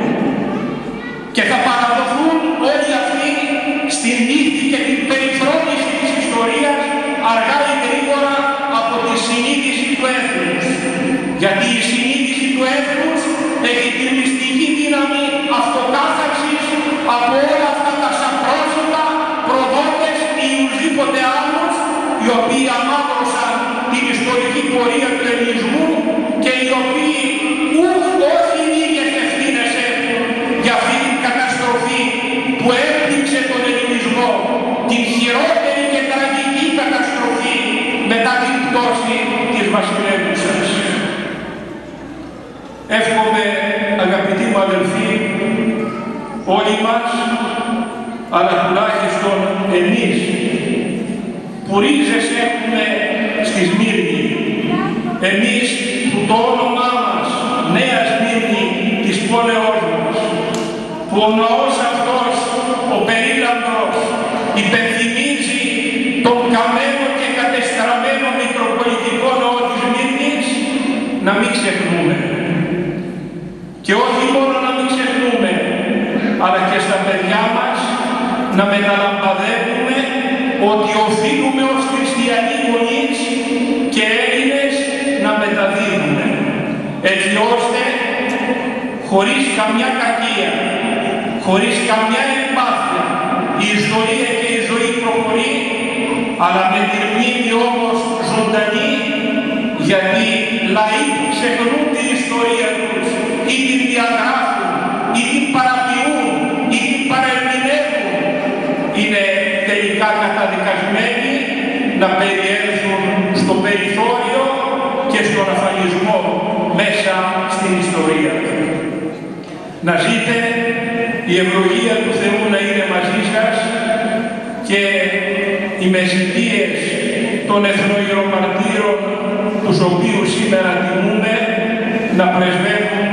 Και θα παραδοθούν όλοι αυτοί στην νύχτη και την περιφρόνηση της ιστορίας αργά ή γρήγορα από τη συνείδηση του έθνους. Γιατί η συνείδηση του έθνους έχει τη μυστική δύναμη αυτοκάθαρσης από όλα αυτά τα σαπρόσωπα, προδότες ή ουδήποτε άλλους, οι οποίοι αμάυρωσαν την ιστορική πορεία του ελληνισμού και οι οποίοι όχι οι ίδιες ευθύνες έχουν για αυτή την καταστροφή που έπληξε τον ελληνισμό, την χειρότερη και τραγική καταστροφή μετά την πτώση της βασιλεύουσας. Εύχομαι, αγαπητοί μου αδελφοί, όλοι μας, αλλά τουλάχιστον εμείς, που ρίζες έχουμε στη Σμύρνη, εμείς που το όνομά μας, Νέα Σμύρνη της πόλεως μας, που ο ναός αυτός, ο περίλαμπρος, υπενθυμίζει τον καμένο και κατεστραμμένο Μητροπολιτικό ναό της Σμύρνης, να μην ξεχνούμε. Και όχι μόνο να μην ξεχνούμε, αλλά και στα παιδιά μας να μεταλαμπαδεύουμε ότι οφείλουμε ως χριστιανοί γονείς και Έλληνες να μεταδίδουμε, έτσι ώστε χωρίς καμιά κακία, χωρίς καμιά εμπάθεια, η ιστορία και η ζωή προχωρεί, αλλά με την μνήμη όμως ζωντανή, γιατί λαοί που ξεχνούν την ιστορία τους ή την διαγράφουν ή την παραποιούν ή την παρερμηνεύουν, είναι τελικά καταδικασμένοι να περιέλθουν στο περιθώριο και στον αφανισμό μέσα στην ιστορία. Να ζείτε, η ευλογία του Θεού να είναι μαζί σας και οι μεσητείες των εθνοϊρομαρτύρων, τους οποίους σήμερα τιμούμε, να πρεσβεύουν